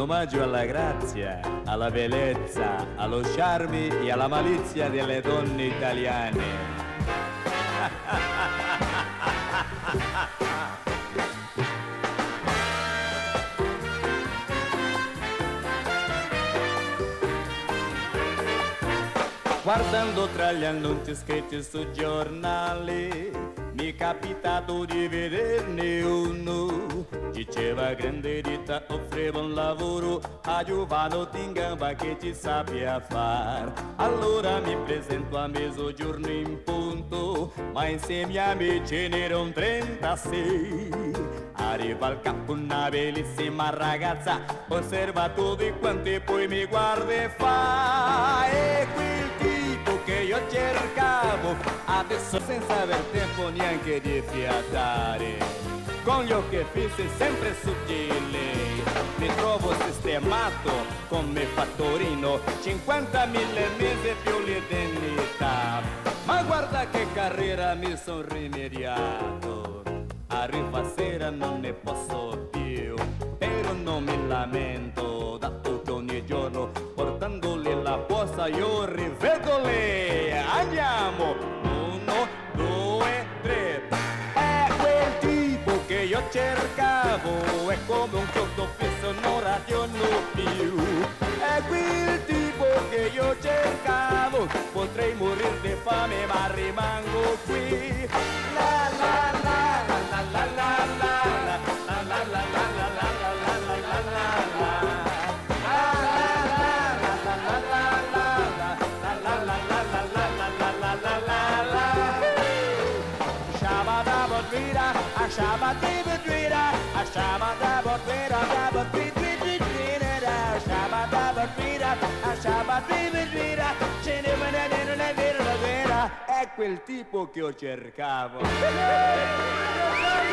omaggio alla grazia, alla bellezza, allo charme e alla malizia delle donne italiane. Guardando tra gli annunci scritti sui giornali, mi è capitato di vederne uno. Diceva grande ditta offriva un lavoro a giovane in gamba che ci sappia far. Allora mi presento a mezzogiorno in punto, ma insieme a me ce n'erano 36. Arriva al capo una bellissima ragazza, osserva tutti quanti e poi mi guarda e fa: e quel tipo che io cercavo, adesso senza aver tempo neanche di fiatare. Con gli occhi fissi sempre su di lei, mi trovo sistemato come fattorino, 50.000 al mese più l'indennità. Ma guarda che carriera mi son rimediato, arriva sera non ne posso più, però non mi lamento, dato che ogni giorno portandole la posta io rivedo lei. Andiamo, 1, 2, 3. È quel tipo che io cercavo, è come un chiodo fisso, non ragiono più. È quel tipo che io cercavo, potrei morire di fame ma rimango qui. La la la la la la la la la la la la la la la la la. Shabba-dabba-dweeda, a shabba-dabba-dweeda, dabba-dweed-dweed-dweed-dweed-dweed, shabba-dabba-dweeda, a shabba-dabba-dweeda, ce ne è quel tipo che io cercavo.